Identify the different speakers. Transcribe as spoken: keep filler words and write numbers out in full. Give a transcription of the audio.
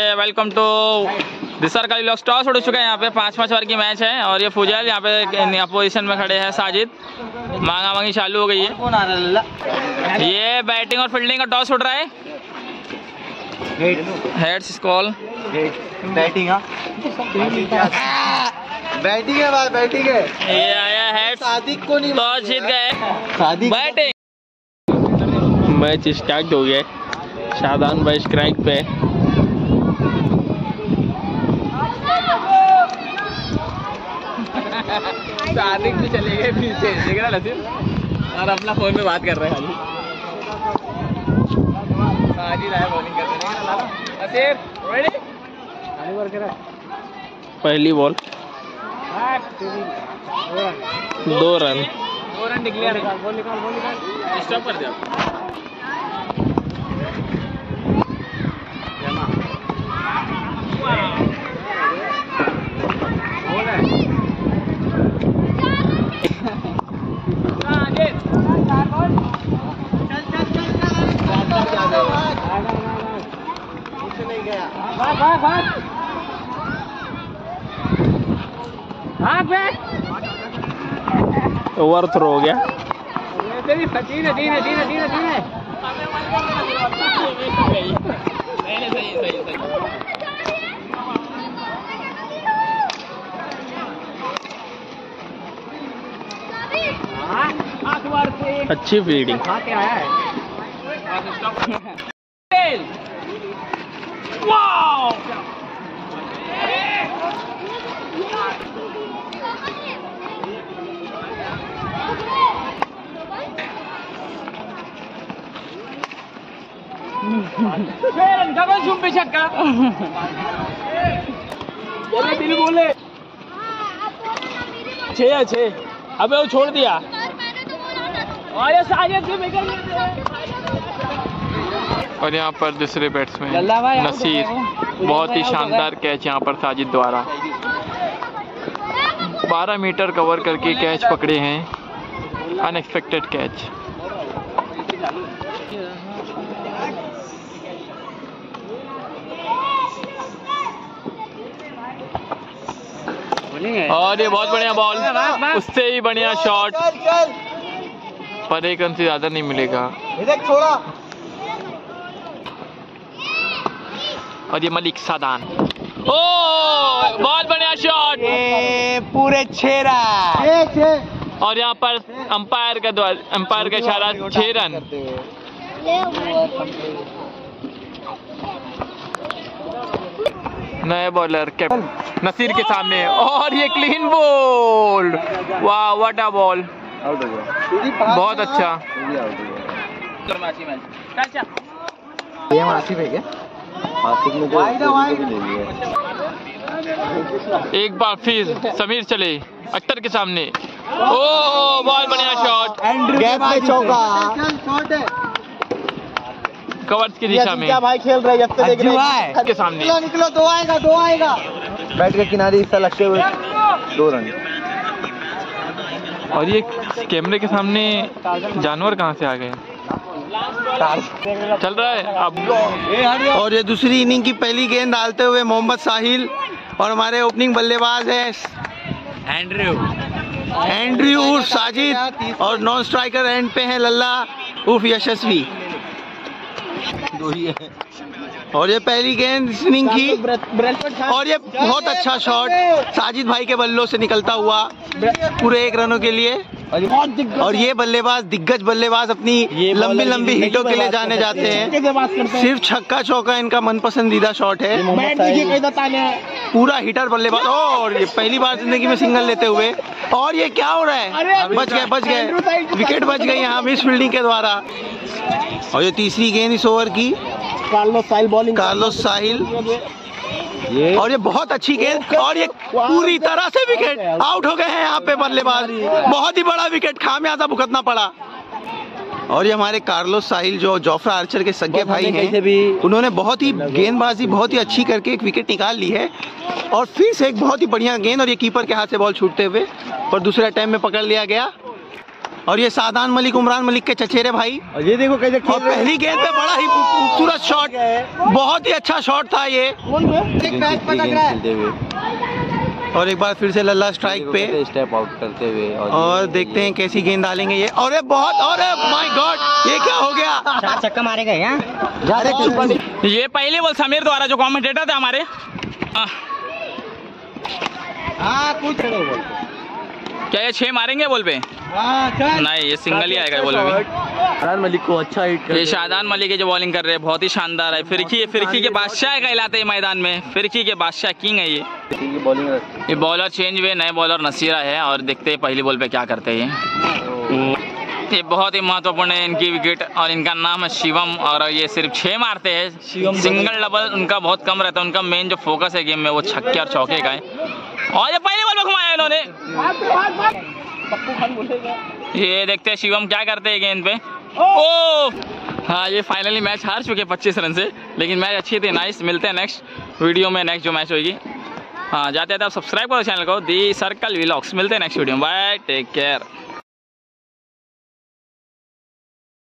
Speaker 1: Welcome to दिसर का vlog. Toss उड़ चुका है यहाँ पे, पाँच पाँच ओवर की मैच है और ये फुजैल यहाँ पे अपोजिशन में खड़े हैं। साजिद मांगा मांगी चालू हो गई है। ये बैटिंग और फील्डिंग का टॉस उड़ रहा है। हेड्स कॉल
Speaker 2: बैटिंग बैटिंग है बात बैटिंग है।
Speaker 1: ये आया हेड्स,
Speaker 2: सादिक को नहीं
Speaker 1: टॉस जीत गए।
Speaker 2: सादिक
Speaker 1: बैटिंग मैच स्टार्ट हो गया। शादान भाई स्ट्राइक पे, सादिक भी चले गए फिर से, देख रहा नसीर, और अपना फोन में बात कर रहे हैं। साजिद आया बॉलिंग करने। नसीर रेडी, पहली बॉल दो रन दो रन डिक्लेयर। बॉल निकाल बॉल निकाल स्टॉप कर दिया। ओवर थ्रो हो गया। धीरे धीरे धीरे धीरे धीरे अच्छी फील्डिंग। वाओ गगन झूम पे छक्का। दिल बोले छह छह, अबे वो छोड़ दिया। और ये साजिद भी निकल गए। और यहाँ पर दूसरे बैट्समैन नसीर, बहुत ही शानदार कैच यहाँ पर साजिद द्वारा। बारह मीटर कवर करके कैच पकड़े हैं, अनएक्सपेक्टेड कैच। और ये बहुत बढ़िया बॉल, उससे ही बढ़िया शॉट, पर एक रन से ज्यादा नहीं मिलेगा। और ये मलिक सादान, ओ बहुत बढ़िया शॉट,
Speaker 2: पूरे छह रन।
Speaker 1: और यहाँ पर अंपायर का द्वार अंपायर का इशारा, छह रन। नए बॉलर कैप्टन नसीर के सामने, और ये क्लीन बोल्ड। वाह व्हाट अ बॉल, बहुत अच्छा।
Speaker 2: ये आसिफ है क्या? आसिफ ने जो
Speaker 1: एक बार फिर समीर चले अख्तर के सामने, ओ बहुत बढ़िया शॉट,
Speaker 2: गैप में चौका
Speaker 1: कवर्स की दिशा में।
Speaker 2: क्या भाई खेल रहे हैं, देख रहे हैं
Speaker 1: के सामने।
Speaker 2: निकलो निकलो, दो आएगा दो आएगा। बैट के किनारे हिस्सा लगते हुए दो रन।
Speaker 1: और ये कैमरे के सामने जानवर कहाँ से आ गए? चल रहा है अब।
Speaker 2: और ये दूसरी इनिंग की पहली गेंद डालते हुए मोहम्मद साहिल, और हमारे ओपनिंग बल्लेबाज है
Speaker 1: एंड्रयू
Speaker 2: एंड्रयू उर्फ साजिद, और नॉन स्ट्राइकर एंड पे है लल्ला उर्फ यशस्वी। दो ही है। और ये पहली गेंद इस इनिंग की, और ये बहुत अच्छा शॉट साजिद भाई के बल्लों से निकलता हुआ पूरे एक रनों के लिए। और ये बल्लेबाज दिग्गज बल्लेबाज अपनी लंबी लंबी हिटों के लिए जाने जाते हैं। सिर्फ छक्का चौका इनका मन पसंदीदा शॉट है। पूरा हिटर बल्लेबाज, और ये पहली बार जिंदगी में सिंगल लेते हुए। और ये क्या हो रहा है, बच गए बच गए, विकेट बच गई यहाँ मिस फील्डिंग के द्वारा। और ये तीसरी गेंद इस ओवर की, Carlos Sahil bowling, Carlos Sahil, और ये बहुत अच्छी गेंद, और ये पूरी तरह से विकेट आउट हो गए हैं यहाँ पे बल्लेबाज। बहुत ही बड़ा विकेट खामियाजा भुगतना पड़ा। और ये हमारे कार्लोस साहिल जो जोफ्रा आर्चर के सगे भाई हैं, उन्होंने बहुत ही गेंदबाजी बहुत ही अच्छी करके एक विकेट निकाल ली है। और फिर से एक बहुत ही बढ़िया गेंद, और ये कीपर के हाथ से बॉल छूटते हुए और दूसरे टाइम में पकड़ लिया गया। और ये सादान मलिक उमरान मलिक के चचेरे भाई।
Speaker 3: और ये देखो कैसे
Speaker 2: और पहली गेंद पे बड़ा ही खूबसूरत शॉट, बहुत ही अच्छा शॉट था ये। और एक बार फिर से लल्ला स्ट्राइक पे
Speaker 3: स्टेप आउट करते हुए
Speaker 2: और, और देखते हैं कैसी गेंद डालेंगे ये। और ये बहुत, और माय गॉड ये क्या हो गया,
Speaker 3: चार छक्का मारे गए हैं।
Speaker 1: ये पहली बॉल समीर द्वारा, जो कमेंटेटर थे हमारे।
Speaker 3: हाँ कुछ
Speaker 1: क्या ये छह मारेंगे बॉल पे? नहीं, ये सिंगल ही आएगा बॉल पे।
Speaker 3: शादान मलिक को अच्छा हिट,
Speaker 1: ये शादान मलिक जो बॉलिंग कर रहे हैं बहुत ही शानदार है। फिरकी फिरकी के बादशाह कहलाते हैं मैदान में, फिरकी के बादशाह किंग है ये।
Speaker 3: बॉलिंग
Speaker 1: ये बॉलर चेंज हुए, नए बॉलर नसीरा है और देखते हैं पहली बॉल पे क्या करते हैं। ये बहुत ही महत्वपूर्ण है इनकी विकेट और इनका नाम है शिवम और ये सिर्फ छह मारते हैं। सिंगल डबल उनका बहुत कम रहता है, उनका मेन जो फोकस है गेम में वो छक्के और चौके का है। और ये पहली बॉल पे घुमाया इन्होंने। ये देखते हैं शिवम क्या करते हैं गेंद पे। ओ हाँ, ये फाइनली मैच हार चुके पच्चीस रन से, लेकिन मैच अच्छी थी। नाइस, मिलते हैं नेक्स्ट वीडियो में, नेक्स्ट जो मैच होगी। हाँ, जाते जाते आप सब्सक्राइब करो चैनल को, दी सर्कल व्लॉग्स। मिलते हैं नेक्स्ट वीडियो में, बाय, टेक केयर।